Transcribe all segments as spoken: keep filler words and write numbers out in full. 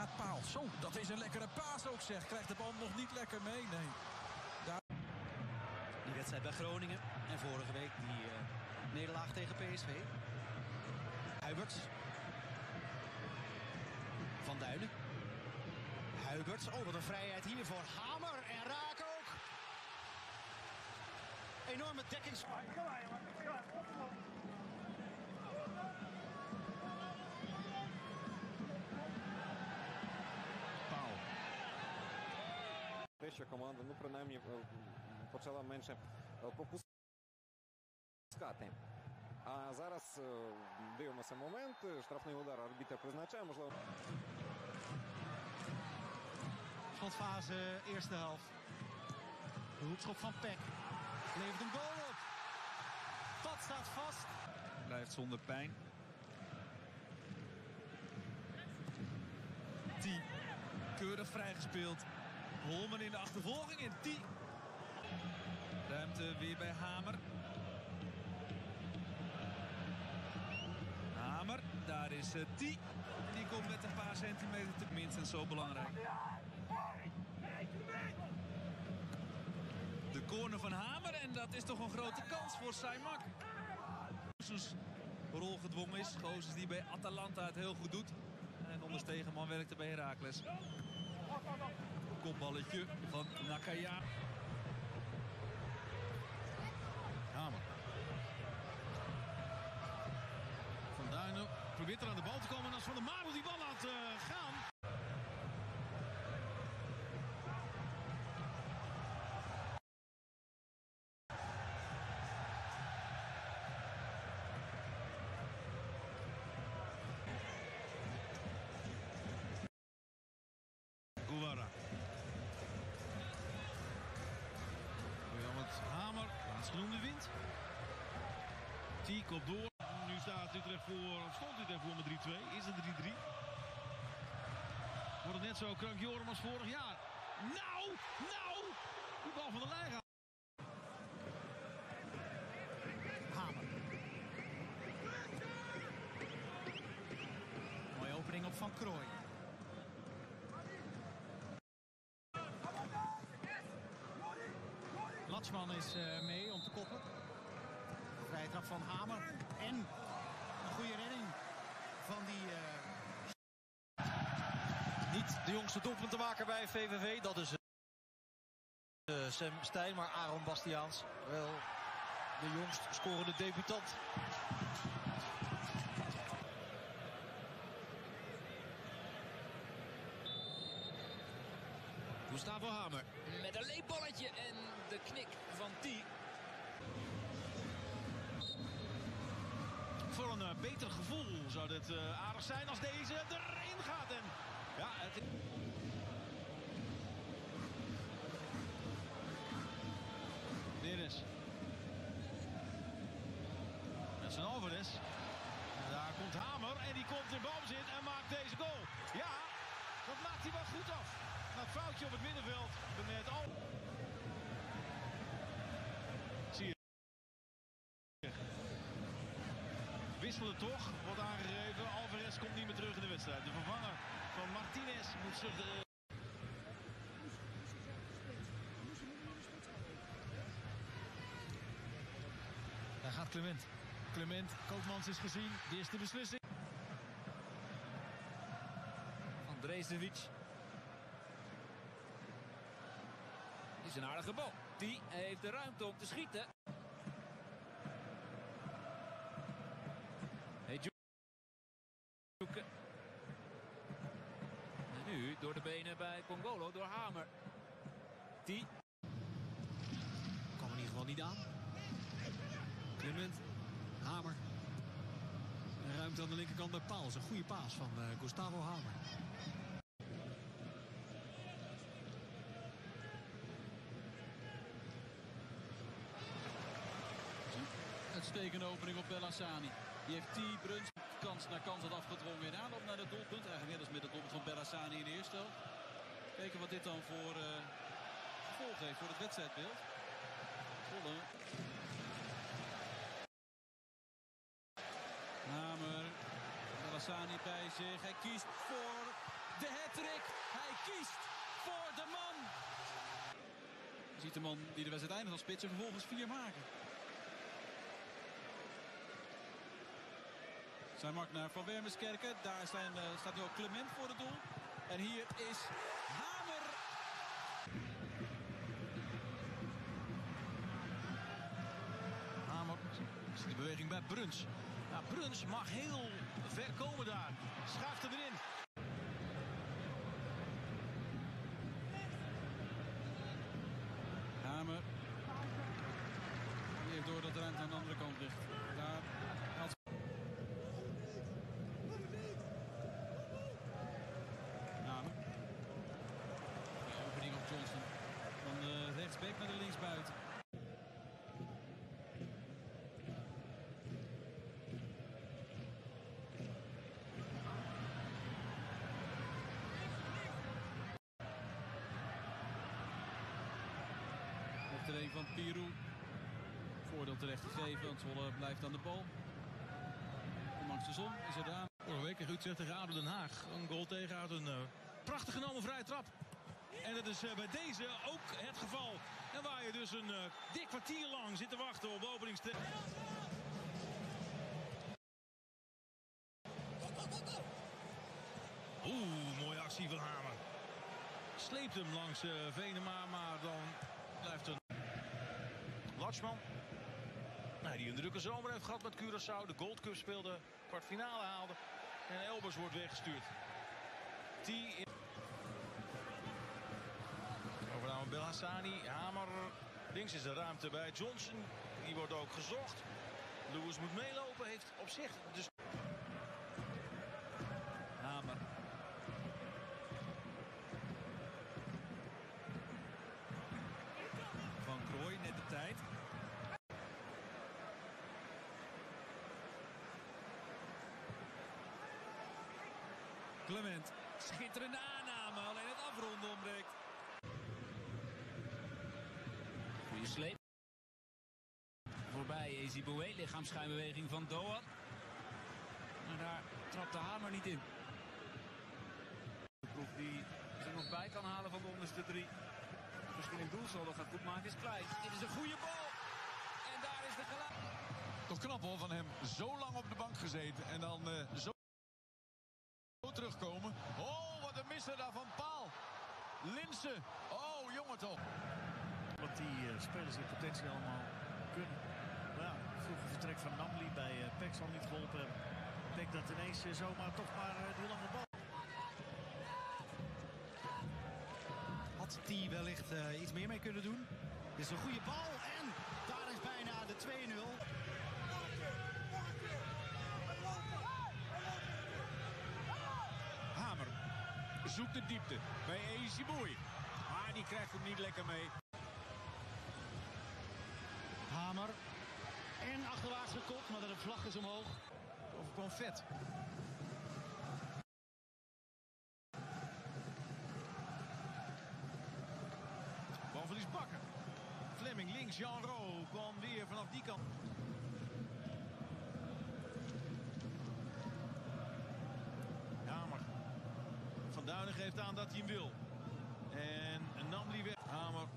paal. Zo, dat is een lekkere paas ook zeg. Krijgt de bal nog niet lekker mee, nee. Daar... Die wedstrijd bij Groningen. En vorige week die uh, nederlaag tegen P S V. Huiberts. Van Duinen. Huiberts. Oh, wat een vrijheid hier voor Hamer. En raak ook. Enorme dekkings... Те, що команда, ну, принаймні, почала менше пропускати. А зараз дивимося момент, штрафний удар, арбітер призначає, можливо... Slotfase, eerste helft. De hoekschop van P E C. Levert een goal op. Dat staat vast. Blijft zonder pijn. Die keurig vrijgespeeld. Holmen in de achtervolging en die. Ruimte weer bij Hamer. Hamer, daar is uh, die. Die komt met een paar centimeter te minstens zo belangrijk. De corner van Hamer en dat is toch een grote kans voor Saimak. Gozes rol gedwongen is. Gozes die bij Atalanta het heel goed doet. En onder tegenman werkte bij Heracles. Kopballetje van Nakaya. Hamer. Van Duinen probeert er aan de bal te komen. En als Van der Marel die bal laat uh, gaan. Guevara. Met Hamer, laatstgenoemde wint. T komt door. Nu staat Utrecht voor, of stond Utrecht voor met drie twee. Is het drie drie. Wordt het net zo krankjorum als vorig jaar. Nou, nou, die bal van de lijn gaat. Hamer. Mooie opening op Van Krooij. Latsman is uh, mee om te koppen. Vrije trap van Hamer. En een goede redding van die... Uh... Niet de jongste doelpunt te maken bij V V V. Dat is uh, Sam Stein, maar Aaron Bastiaans wel de jongst scorende debutant. Gustavo Hamer. Met een leepballetje en de knik van T. Voor een uh, beter gevoel zou dit uh, aardig zijn als deze erin gaat. En ja, het... Neres. Met zijn Alvarez. En daar komt Hamer en die komt in balbezit en maakt deze goal. Ja, dat maakt hij wel goed af. Dat foutje op het middenveld. Net al. Zie je. Wisselen toch, wordt aangegeven. Alvarez komt niet meer terug in de wedstrijd. De vervanger van Martinez moet zich... De... Daar gaat Clement. Clement, Koopmans is gezien. De eerste beslissing. Van Dresdevic. Is een aardige bal. Die heeft de ruimte om te schieten. Hey, Joeken. En nu door de benen bij Congolo, door Hamer. Die. Kwam in ieder geval niet aan. Clement. Hamer. En ruimte aan de linkerkant bij Paal. Dat is een goede paas van uh, Gustavo Hamer. Uitstekende opening op Bellassani. Die heeft T. Bruns kans naar kans had afgedwongen in aanloop naar het doelpunt. Eigenlijk net als met het doelpunt van Bellassani in de eerste helft. Kijken wat dit dan voor uh, gevolg heeft voor het wedstrijdbeeld. Zwolle. Hamer. Bellassani bij zich. Hij kiest voor de hat-trick. Hij kiest voor de man. Je ziet de man die de wedstrijd eindigt als spits en vervolgens vier maken. Zijn mak naar Van Wermerskerken. Daar zijn, uh, staat nu ook Clement voor het doel. En hier is Hamer. Hamer ziet de beweging bij Bruns. Ja, Bruns mag heel ver komen daar. Schuift hem erin. Hamer. Die heeft door dat de ruimte aan de andere kant ligt. Daar haalt Hamer. De opening op Johnson. Van de rechtsback naar de linksbuiten. Een van Pirou. Voordeel terecht gegeven, want Zwolle blijft aan de bal. Ondanks de zon is er daar. Vorige week in Utrecht tegen A D O Den Haag. Een goal tegen uit een uh, prachtig genomen vrije trap. En dat is uh, bij deze ook het geval. En waar je dus een uh, dik kwartier lang zit te wachten op de openingstrek. Oeh, mooie actie van Hamer. Sleept hem langs uh, Venema, maar dan blijft er... Latschman. Nou, die een drukke zomer heeft gehad met Curaçao. De Gold Cup speelde, kwartfinale haalde. En Elbers wordt weggestuurd. Die in... Overname Belhassani. Hamer. Links is de ruimte bij Johnson. Die wordt ook gezocht. Lewis moet meelopen. Heeft op zich dus... Hamer. Van Krooi, net de tijd. Clement. Schitterende aanname, alleen het afronden ontbreekt. Goeie sleep. Voorbij Eziboué, lichaamsschijnbeweging van Doan. Maar daar trapt de Hamer niet in. De ploeg die er nog bij kan halen van de onderste drie. Misschien een doelsaldo gaat goed maken, is klein. Dit is een goede bal. En daar is de gelijk. Toch knap hoor van hem. Zo lang op de bank gezeten en dan uh, zo terugkomen. Oh, wat een misser daar van Paal. Linsen. Oh, jongen toch. Wat die uh, spelers in potentie allemaal kunnen. Maar ja, vroeger vertrek van Namli bij uh, P E C zal niet geholpen hebben. Ik denk dat ineens uh, zomaar toch maar uh, die lange bal. Had die wellicht uh, iets meer mee kunnen doen. Dit is een goede bal en daar is bijna de twee nul. Hamer zoekt de diepte bij Eziboué. Maar die krijgt hem niet lekker mee. Hamer. En achterwaarts gekopt, maar de vlag is omhoog. Of kwam vet. Balverlies Bakker. Fleming links, Jean Ro kwam weer vanaf die kant. Hamer. Van Duinen geeft aan dat hij hem wil. En Namli weg. Hamer.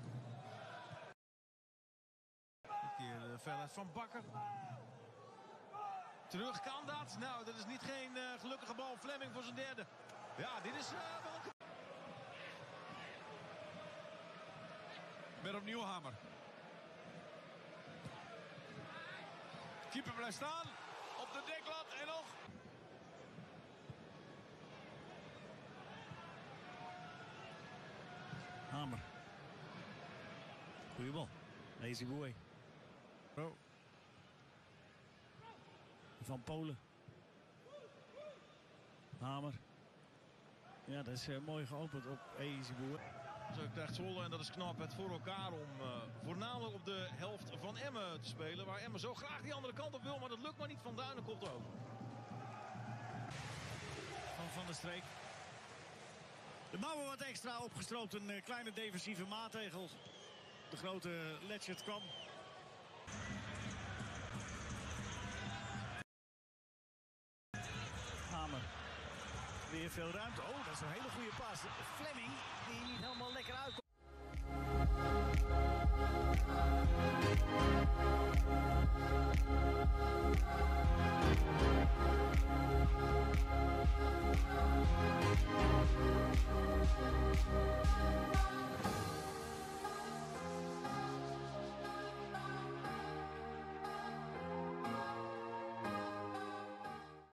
Een keer de veelheid van Bakker. Terug kan dat. Nou, dat is niet geen uh, gelukkige bal. Fleming voor zijn derde. Ja, dit is uh, wel een... Weer opnieuw Hamer. Keeper blijft staan. Op de deklat en nog. Hamer. Goeie bal. Eziboué. Oh. Van Polen. Hamer. Ja, dat is uh, mooi geopend op Eziboué. Zo krijgt Zwolle, en dat is knap, het voor elkaar om uh, voornamelijk op de helft van Emmen te spelen. Waar Emmen zo graag die andere kant op wil, maar dat lukt maar niet. Van Duinen komt over. Van Van der Streek. De mouwen wat extra opgestroopt, een uh, kleine defensieve maatregel. De grote Letchert kwam. Hamer. Weer weer veel ruimte. Oh, dat is een hele goede paas. Fleming, die niet helemaal lekker uitkomt. We'll be right back.